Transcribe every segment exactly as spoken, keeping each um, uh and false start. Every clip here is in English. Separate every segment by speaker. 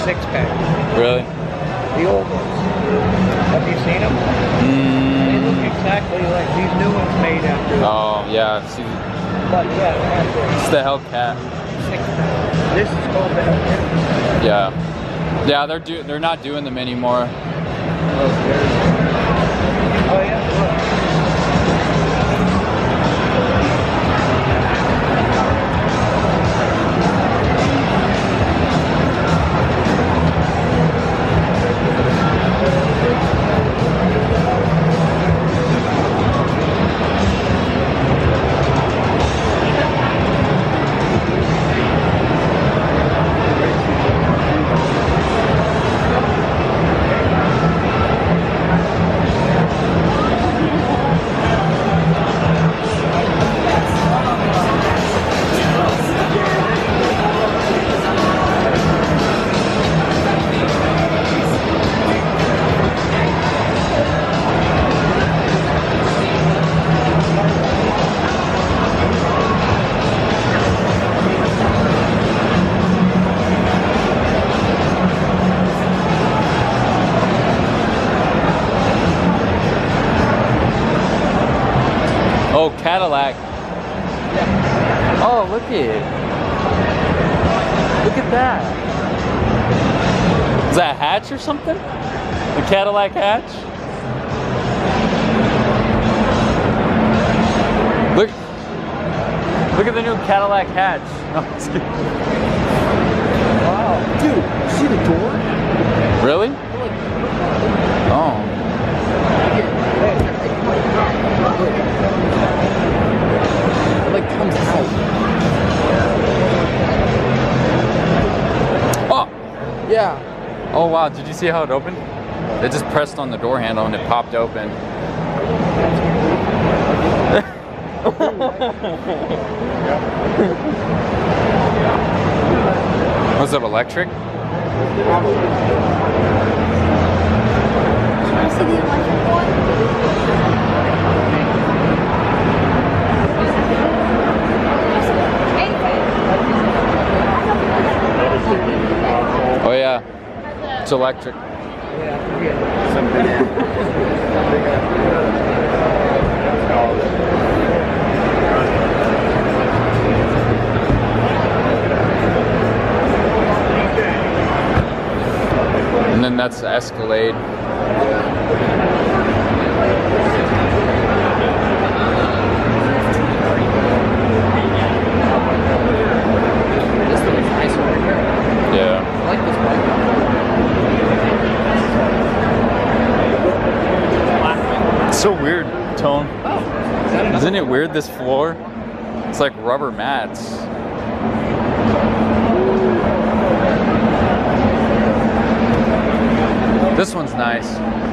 Speaker 1: six pack.
Speaker 2: Really?
Speaker 1: The old ones. Have you seen them?
Speaker 2: Mm.
Speaker 1: They look exactly like these new ones made after.
Speaker 2: Oh yeah. See,
Speaker 1: But yeah, that's it.
Speaker 2: it's the Hellcat.
Speaker 1: Six pack. This is called the Hellcat.
Speaker 2: Yeah. Yeah, they're do they're not doing them anymore.
Speaker 1: Oh, oh yeah. Look.
Speaker 2: Oh, Cadillac. Oh, look at Look at that. Is that a hatch or something? The Cadillac hatch? Look. Look at the new Cadillac hatch. No, I'm just kidding.
Speaker 1: Wow. Dude, see the door?
Speaker 2: Really? Oh.
Speaker 1: It like comes out.
Speaker 2: Oh!
Speaker 1: Yeah.
Speaker 2: Oh wow, did you see how it opened? It just pressed on the door handle and it popped open. Was it electric?
Speaker 3: Can I see the electric one?
Speaker 2: Oh yeah, it's electric. And then that's the Escalade.
Speaker 1: This thing is nice right here.
Speaker 2: Yeah.
Speaker 1: I like this bike.
Speaker 2: It's so weird, Tone.
Speaker 1: Oh, is that another
Speaker 2: Isn't it weird, this floor? It's like rubber mats. This one's nice.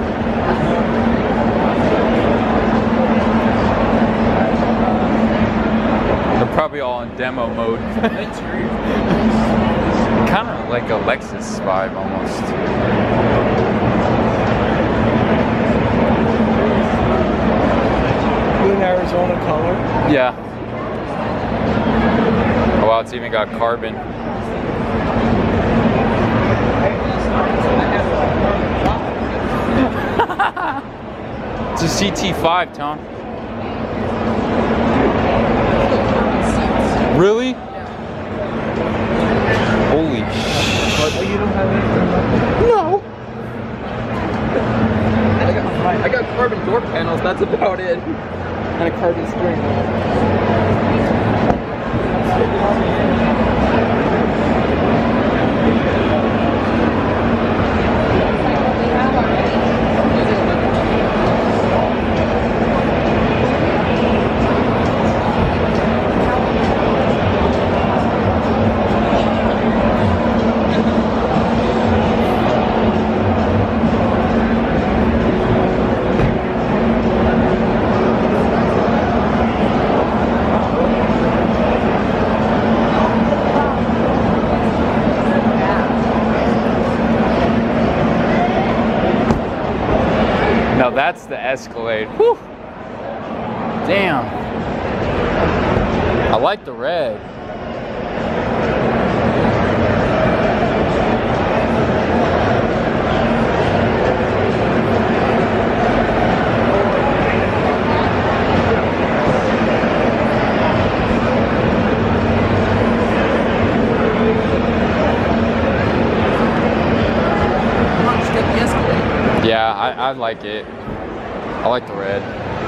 Speaker 2: They're probably all in demo mode. Kind of like a Lexus vibe almost.
Speaker 1: Good Arizona color.
Speaker 2: Yeah. Oh wow, it's even got carbon. It's a C T five, Tom. Really? Holy shit.
Speaker 1: Oh, you don't have anything left?
Speaker 2: No.
Speaker 1: I got, I got carbon door panels, that's about it. And a carbon steering wheel.
Speaker 2: Now that's the Escalade. Whew. Damn. I like the red. like it. I like the red.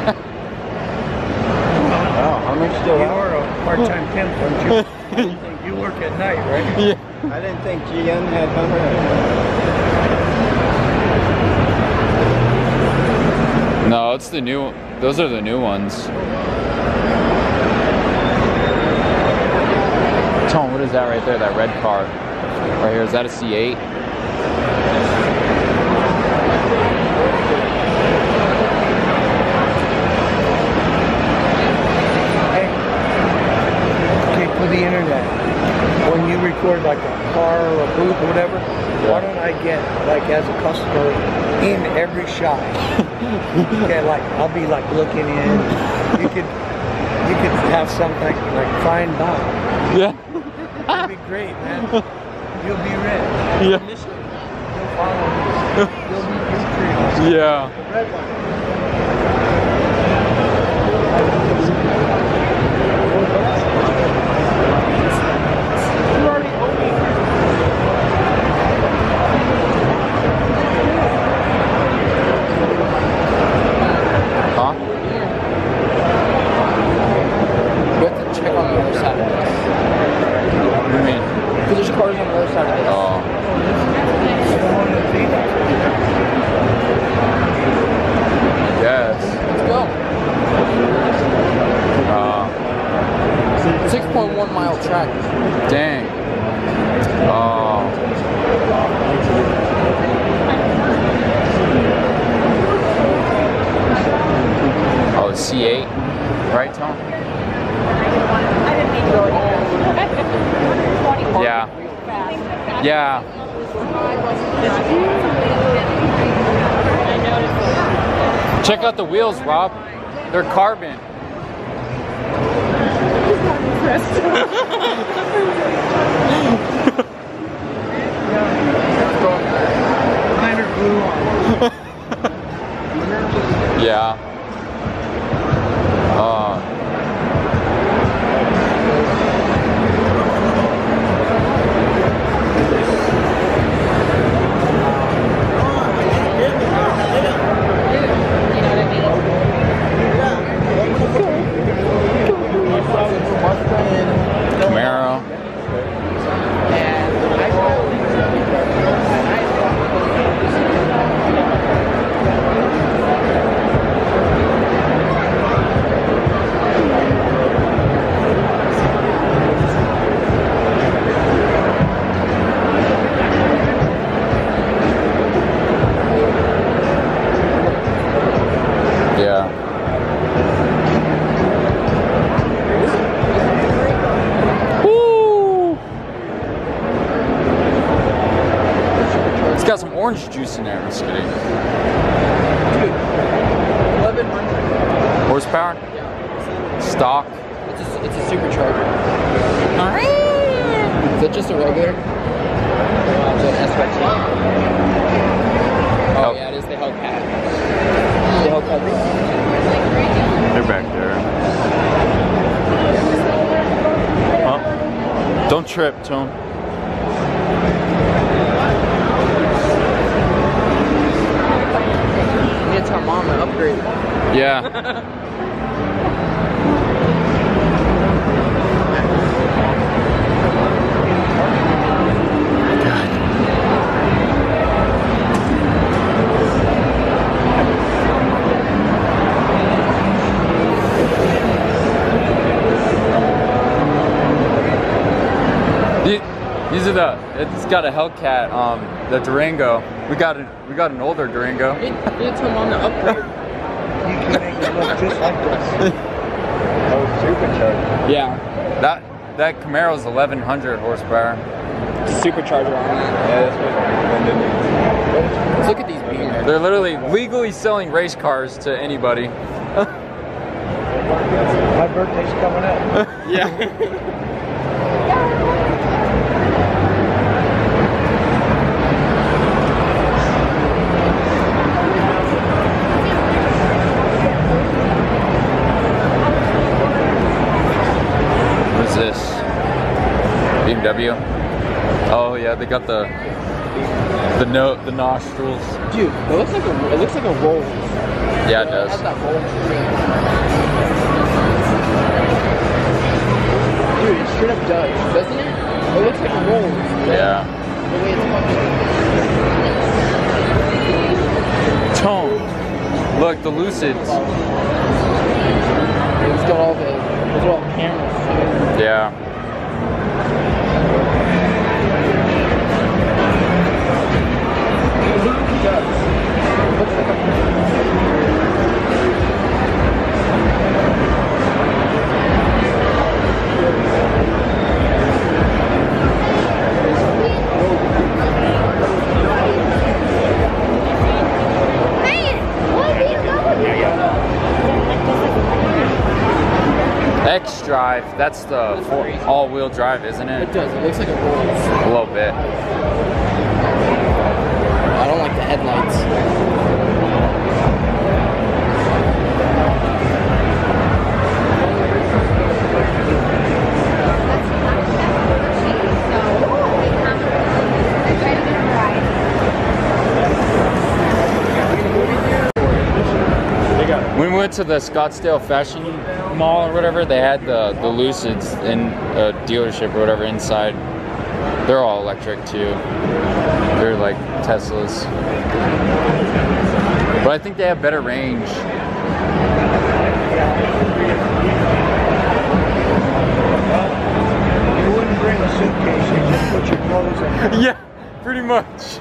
Speaker 3: Wow, how much do
Speaker 4: You are a part-time temp, don't you? You work at night, right?
Speaker 2: Yeah.
Speaker 3: I didn't think G M had Hummer.
Speaker 2: No, it's the new. Those are the new ones. Tone, what is that right there? That red car right here. Is that a C eight?
Speaker 4: For the internet, when you record like a car or a booth or whatever, why don't I get like as a customer in every shot? Okay, like I'll be like looking in. You could you could have something like find Bob.
Speaker 2: Yeah.
Speaker 4: That'd be great, man. You'll be rich.
Speaker 2: Yeah.
Speaker 4: You'll follow me. You'll be Patreon.
Speaker 2: Yeah.
Speaker 4: Red one.
Speaker 2: Huh?
Speaker 1: You have to check on the other side of this.
Speaker 2: What do you mean?
Speaker 1: Because there's cars on the other side of this.
Speaker 2: Oh. Yes.
Speaker 1: Let's go.
Speaker 2: Uh,
Speaker 1: six point one mile track.
Speaker 2: dang. Oh. Oh, C eight. Right, Tom? Yeah. Yeah. Check out the wheels, Rob. They're carbon.
Speaker 4: Mine are glue on.
Speaker 2: Yeah. Uh. Camaro. Yeah. Woo! It's got some orange juice in there. I'm just kidding.
Speaker 1: Dude, eleven hundred.
Speaker 2: Horsepower?
Speaker 1: Yeah.
Speaker 2: Stock?
Speaker 1: It's a, it's a supercharger. Is it just a regular? Is it an S Y T? Oh, yeah, it is the Hellcat. The Hellcat.
Speaker 2: They're back there. Huh? Don't trip, Tone.
Speaker 1: You need to tell mom to upgrade.
Speaker 2: Yeah. These are the. It's got a Hellcat. Um, the Durango. We got a. We got an older Durango.
Speaker 1: You need, you need to tell mom to upgrade.
Speaker 4: You can make it look just like this.
Speaker 3: Oh, supercharged.
Speaker 1: Yeah.
Speaker 2: That that Camaro's eleven hundred horsepower.
Speaker 1: Supercharger on that.
Speaker 3: Yeah, that's what.
Speaker 1: Let's look at these beamers.
Speaker 2: They're literally legally selling race cars to anybody.
Speaker 4: My birthday's coming up.
Speaker 1: Yeah.
Speaker 2: What's this? B M W? Oh yeah, they got the The note, the nostrils.
Speaker 1: Dude, it looks like a it looks like a roll.
Speaker 2: Yeah, it does.
Speaker 1: It has that roll screen. Dude, it straight up does, doesn't it? It looks like a roll.
Speaker 2: Yeah.
Speaker 1: The way it's functioning.
Speaker 2: Tone. Look, the Lucids.
Speaker 1: It's got all the, it's got all the cameras.
Speaker 2: Yeah. X-Drive, that's the all-wheel drive, isn't it?
Speaker 1: It does, it looks like it rolls.
Speaker 2: A little bit.
Speaker 1: I don't like the headlights.
Speaker 2: When we went to the Scottsdale Fashion Mall or whatever, they had the, the Lucids in a dealership or whatever inside. They're all electric too. They're like Teslas. But I think they have better range.
Speaker 4: You wouldn't bring a suitcase, you just put your clothes in.
Speaker 2: Yeah, pretty much.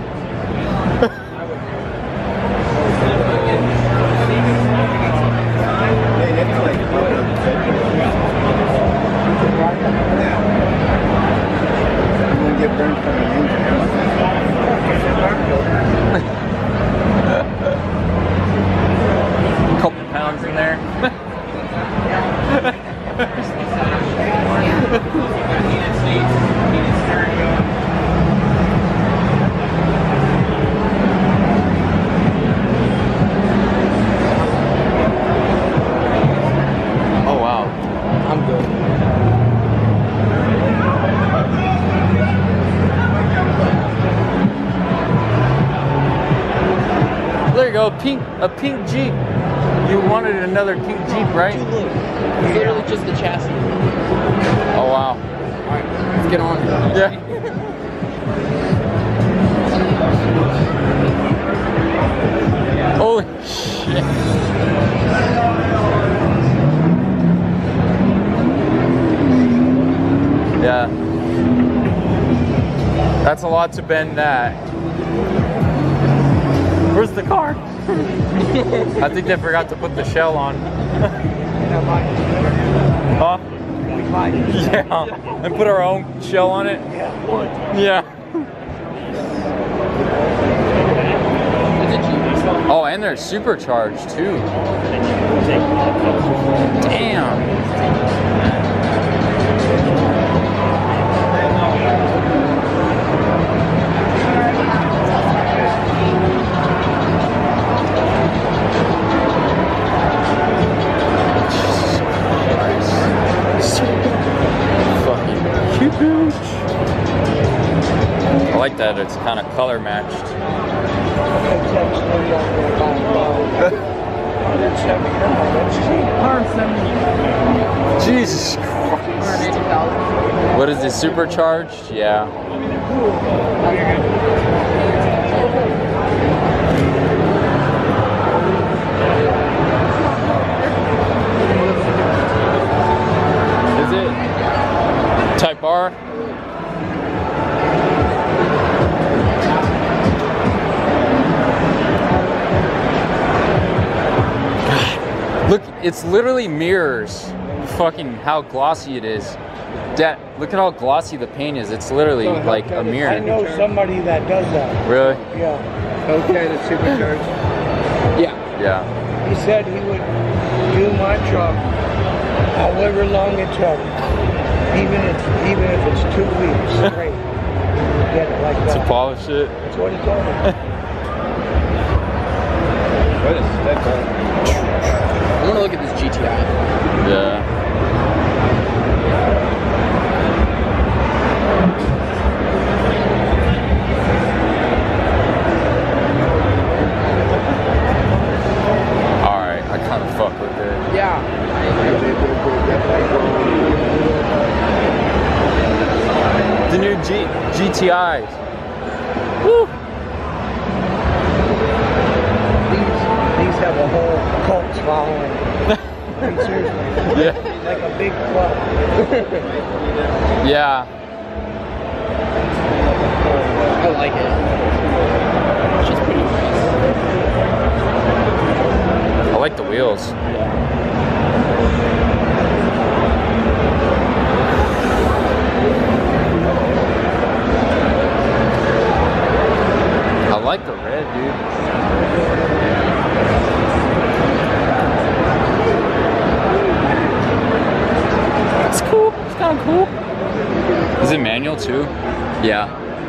Speaker 3: Hey, that's like part of the bedroom. Yeah. You wouldn't get burned from an engine.
Speaker 2: A couple pounds in there. Oh wow.
Speaker 1: I'm good.
Speaker 2: There you go, pink, a pink Jeep. You wanted another pink Jeep, right?
Speaker 1: Dude, look. It's literally just the chassis.
Speaker 2: Oh wow.
Speaker 1: Alright, let's get on.
Speaker 2: Yeah. Holy shit. Yeah. That's a lot to bend that. Where's the car? I think they forgot to put the shell on. Huh? Yeah. And put our own shell on it? Yeah. Oh, and they're supercharged too. Damn. I like that it's kind of color matched. Jesus Christ. What is it, supercharged? Yeah. Is it Type R? Look, it's literally mirrors. Fucking how glossy it is. Dad, look at how glossy the paint is. It's literally
Speaker 3: So how
Speaker 2: like a
Speaker 3: come it's-
Speaker 2: mirror.
Speaker 4: I know somebody that does that.
Speaker 2: Really?
Speaker 4: Yeah.
Speaker 3: Okay, the supercharged.
Speaker 1: Yeah.
Speaker 2: Yeah.
Speaker 4: He said he would do my truck however long it took, even if even if it's two weeks straight. Get it like
Speaker 2: To
Speaker 4: that.
Speaker 2: polish it.
Speaker 4: That's what he told me.
Speaker 3: What is that?
Speaker 1: I want to look at this G T I.
Speaker 2: Yeah. G GTIs. Woo.
Speaker 4: These, these have a whole cult following. I mean, seriously.
Speaker 2: Yeah.
Speaker 4: Like a big club.
Speaker 2: Yeah.
Speaker 1: I like it. It's just pretty nice.
Speaker 2: I like the wheels. I like the red, dude. It's cool. It's kind of cool. Is it manual too? Yeah.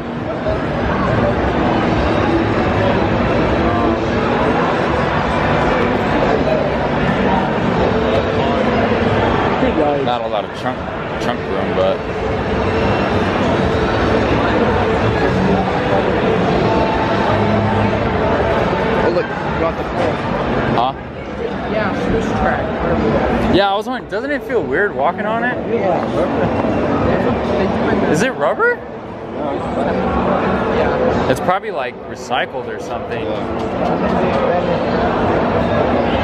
Speaker 2: Not a lot of trunk trunk room, but
Speaker 1: Oh look, you got the floor.
Speaker 2: huh?
Speaker 1: Yeah, switch track.
Speaker 2: Yeah, I was wondering, doesn't it feel weird walking on it?
Speaker 4: Yeah.
Speaker 2: Is it rubber?
Speaker 1: Yeah.
Speaker 2: It's probably like recycled or something.